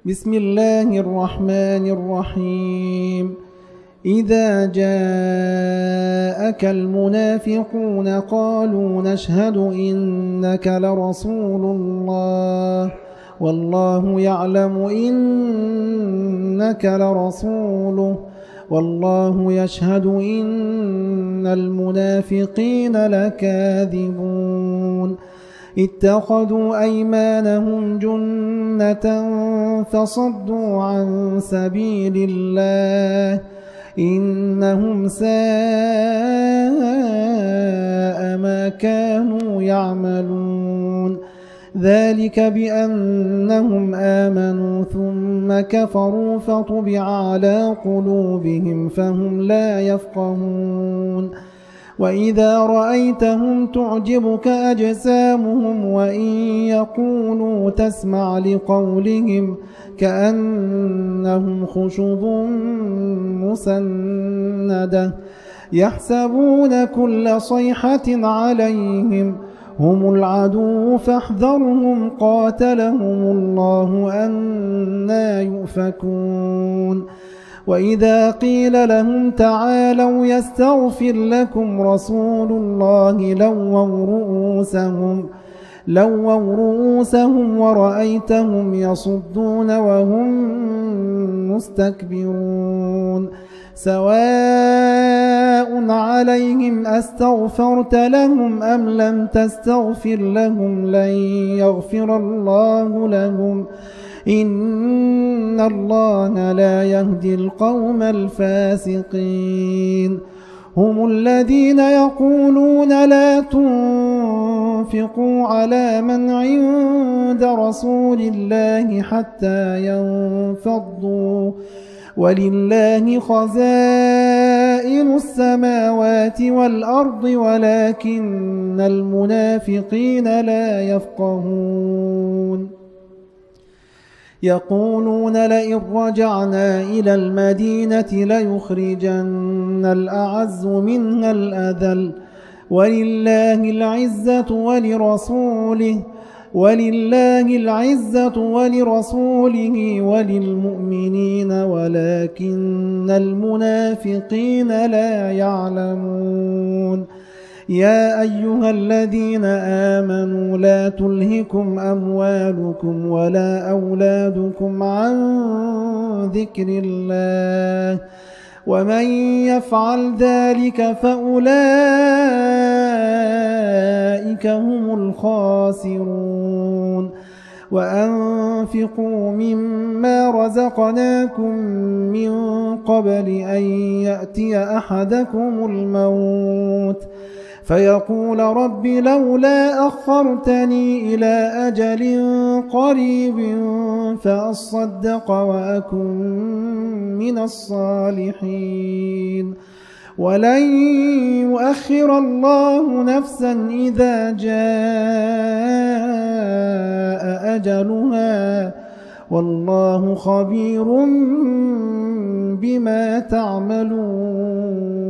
بسم الله الرحمن الرحيم. إذا جاءك المنافقون قالوا نشهد إنك لرسول الله والله يعلم إنك لرسوله والله يشهد إن المنافقين لكاذبون. اتخذوا أيمانهم جنة فصدوا عن سبيل الله إنهم ساء ما كانوا يعملون. ذلك بأنهم آمنوا ثم كفروا فطبع على قلوبهم فهم لا يفقهون. وإذا رأيتهم تعجبك أجسامهم وإن يقولوا تسمع لقولهم كأنهم خشب مسندة يحسبون كل صيحة عليهم هم العدو فاحذرهم قاتلهم الله أنى يؤفكون. وإذا قيل لهم تعالوا يستغفر لكم رسول الله لووا رؤوسهم ورأيتهم يصدون وهم مستكبرون. سواء عليهم أستغفرت لهم أم لم تستغفر لهم لن يغفر الله لهم إن الله لا يهدي القوم الفاسقين. هم الذين يقولون لا تنفقوا على من عند رسول الله حتى ينفضوا ولله خزائن السماوات والأرض ولكن المنافقين لا يفقهون. يقولون لئن رجعنا إلى المدينة ليخرجن الأعز منها الأذل ولله العزة ولرسوله وللمؤمنين ولكن المنافقين لا يعلمون. يا أيها الذين آمنوا لا تلهكم أموالكم ولا أولادكم عن ذكر الله ومن يفعل ذلك فأولئك هم الخاسرون. وأنفقوا مما رزقناكم من قبل أن يأتي أحدكم الموت فيقول رب لولا أخرتني إلى أجل قريب فأصدق وأكن من الصالحين ولن يؤخر الله نفسا إذا جاء أجلها والله خبير بما تعملون.